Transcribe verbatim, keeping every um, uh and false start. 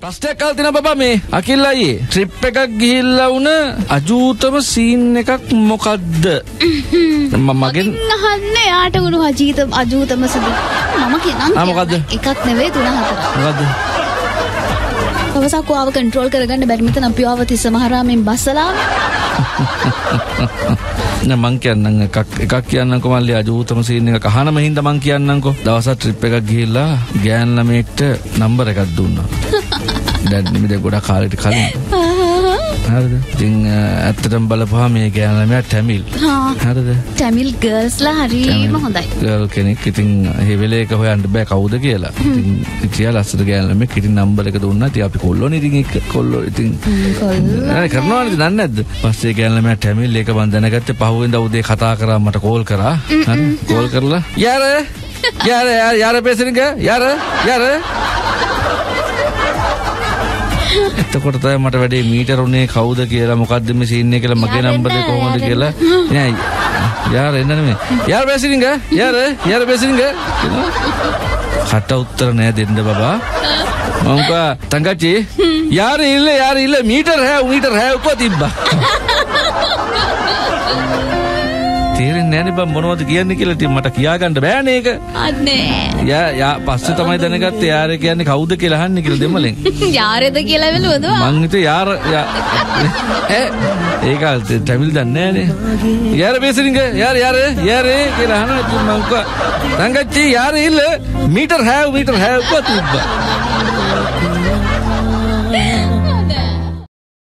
ප්‍රශ්නයක් අහලා තියෙනවා බබා මේ අකිල් අයියේ ට්‍රිප් එකක් ගිහිල්ලා වුණ අජූතම සීන් එකක් මොකද්ද මම මගෙන් අහන්නේ යාට වුණු අජීත අජූතම සුදු මම කියනම් ආ මොකද්ද එකක් නෙවෙයි තුන හතරක් මොකද්ද අවසක් ආව කන්ට්‍රෝල් කරගන්න බැරි මෙතන අපි ආව තිස්ස මහරාමෙන් බස්සලා නෑ මං කියන්නම් එකක් එකක් කියන්නම්කො මල්ලි අජූතම සීන් එකක් අහනම හින්දා මං කියන්නම්කො දවසක් ට්‍රිප් එකක් ගිහිල්ලා ගෑන් ළමෙක්ට නම්බර් එකක් දුන්නා දැන් නිමිද ගොඩක් කාලෙට කලින් හරිද ඉතින් ඇත්තටම බලපුවා මේ ගෑන් ළමයා ටැමිල් හරිද ටැමිල් ගර්ල්ස්ලා හරිම හොඳයි ගර්ල් කෙනෙක් ඉතින් ඒ වෙලේක හොයන්න බෑ කවුද කියලා ඉතින් කියලා අස්සට ගෑන් ළමෙක් ඉතින් නම්බර් එක දුන්නා ඉතින් අපි කොල්ලෝනේ ඉතින් ඒක කොල්ලෝ ඉතින් කොල්ලෝ කරනවනේ දන්නේ නැද්ද පස්සේ ගෑන් ළමයා ටැමිල් ඒක මන් දැනගත්තේ පහුවෙන්දා උදේ කතා කරා මට කෝල් කරා හරි කෝල් කරලා යාර යාර යාර பேசுறீங்க යාර යාර එතකොට තමයි මට වැඩේ මීටර උනේ කවුද කියලා මොකද්ද මේ සීන් එක කියලා මගේ නම්බර් එක කොහොමද කියලා නෑ යාර එන්න නෙමෙයි යාර பேசுறீங்க යාර යාර பேசுறீங்க කට උත්තර නෑ දෙන්න බබා මම කා තංගච්චි යාර ඉල්ල යාර ඉල්ල මීටර හැව මීටර හැව කො තිබ්බා තේරෙන්නේ නෑනේ බං මොනවද කියන්නේ කියලා ඉතින් මට කියා ගන්න බෑනේ ඒක අනේ යා යා පස්සේ තමයි දැනගත්තේ යාර කියන්නේ කවුද කියලා අහන්නේ කියලා දෙමලෙන් යාරද කියලා වෙලුවද මං හිතුවේ යාර ඈ ඒක ටැමිල් දන්නේ නෑනේ යාර பேசுறீங்க යාර යාර යාර කියලා අහනවා ඉතින් මං කා තංගච්චි යාර ඉල්ල මීටර හැව මීටර හැව කො තිබ්බා